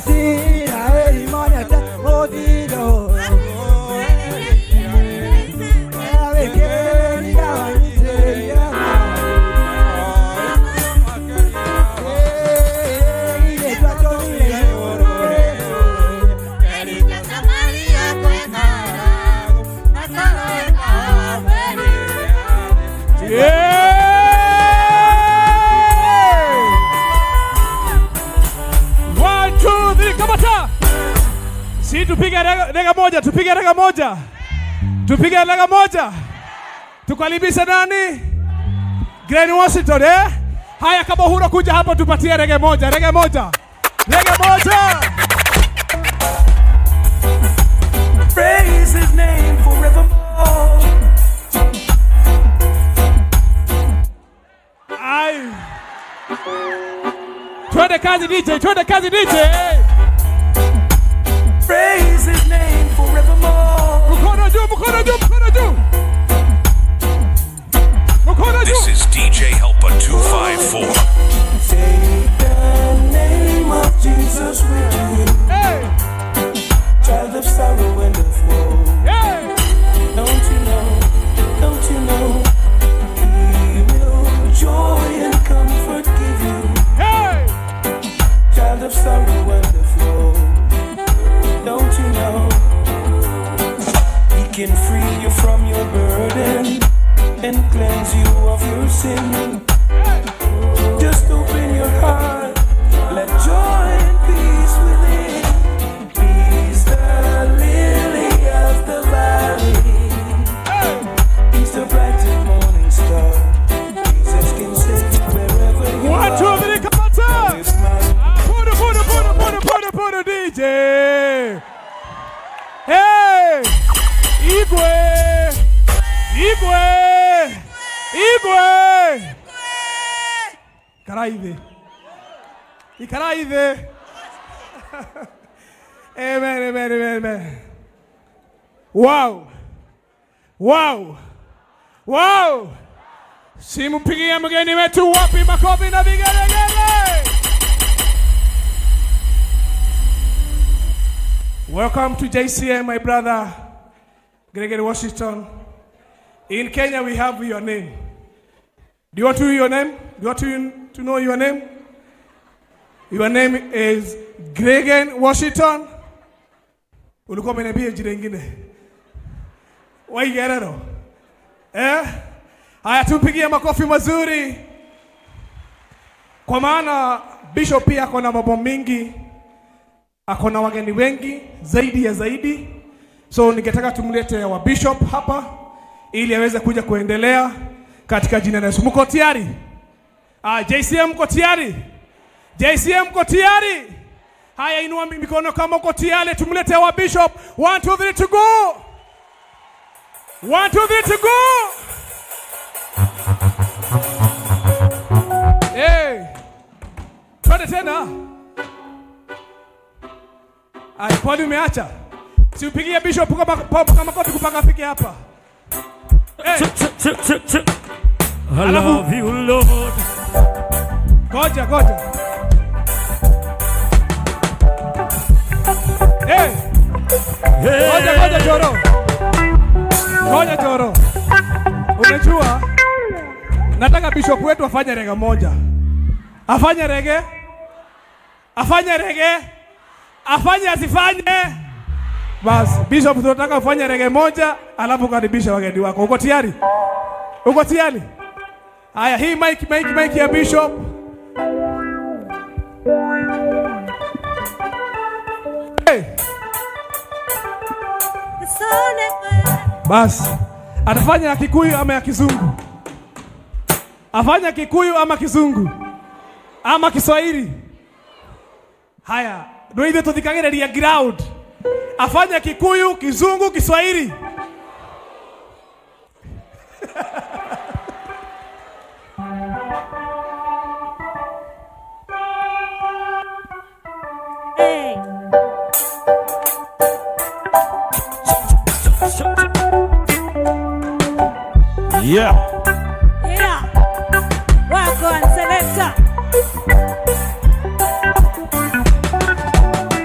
Tupige lega moja. Tukaribisha nani? Glen Washington, eh? Haya, kama huna kuja hapa tupatie rege moja. Rege moja. Praise his name forevermore. Twende kazi DJ. Praise his name forevermore. Mkono juu. This is DJ Helper 254. Take the name of Jesus with you. Hey. Child of sorrow and of woe. Hey. Don't you know, he will joy and comfort give you. Hey. Child of sorrow and of woe. Don't you know, he can free you from your burden and cleanse you of your sin. Just open your heart, let joy and peace within. He's the lily of the valley. He's the bright and morning star. Jesus can save you wherever you are. 1, 2, 3, come on, put a DJ. Hey, Igwe. Ikaraide. Amen. Wow. Simpigia mgeni wetu wapi makofi na vigelegele. Welcome to JCM, my brother Gregory Washington. In Kenya, we have your name. Do you want to hear your name? Do you want to know your name? Your name is Gregory Washington. Ulikuwa umeniambia jina lingine. Waigerero. Haya, tumpigie makofi mazuri. Kwa maana Bishop pia ako na mambo mingi. Ako na wageni wengi zaidi. So ningetaka tumlete wa Bishop hapa ili aweze kuja kuendelea katika jina la Yesu. Mko tayari? JCM mko tayari? JCM mko tayari? Haya, inua mikono kama mko tayari, tumlete wa Bishop. 1, 2, 3 to go. 1, 2, 3 to go. Hey. Twende tena. Kwani umeacha? Si upigie Bishop kama kofi kupanga afike hapa. Hey. I love you, Lord. Goja. Hey. Goja Joro. Unajua? Nataka Bishop wetu afanye rege moja. Afanye asifanye. Bas, Bishop tunataka ufanye rege moja, alafu karibisha wageni wako. Uko tayari? Haya, hii mic ya Bishop. Hey. Bas, atafanya ya Kikuyu ama ya Kizungu? Afanya Kikuyu ama Kizungu? Ama Kiswahili? Haya, ndio hivyo tudikagereria ground. Afanya Kikuyu, Kizungu, Kiswahili. Hey. Yeah. Work on, selector.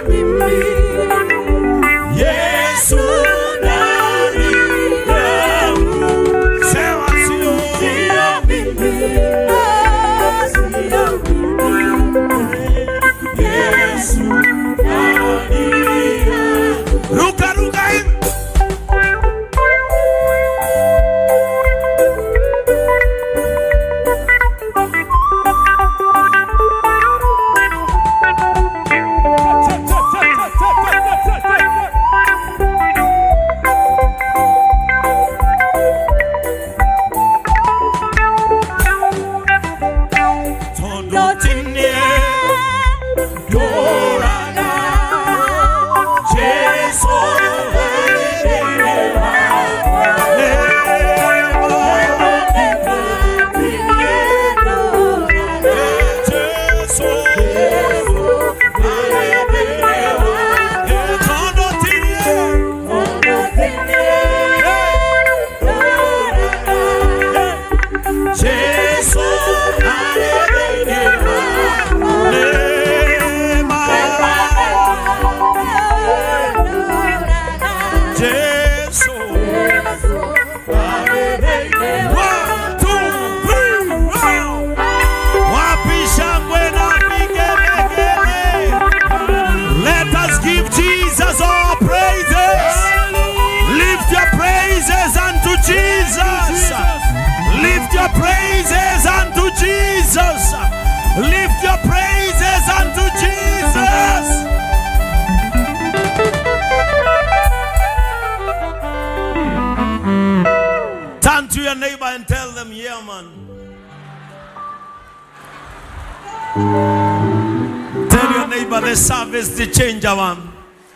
Yesu ndani yangu. Sema sio mimi. Yesu ndani yangu. Ruka hivi. Praises unto Jesus. Lift your praises unto Jesus. Turn to your neighbor and tell them, yeah, man. Tell your neighbor the service, the changer, man.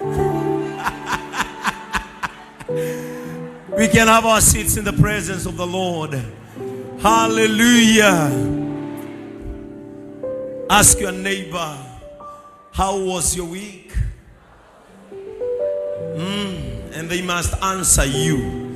We can have our seats in the presence of the Lord. Hallelujah. Ask your neighbor, how was your week? And they must answer you.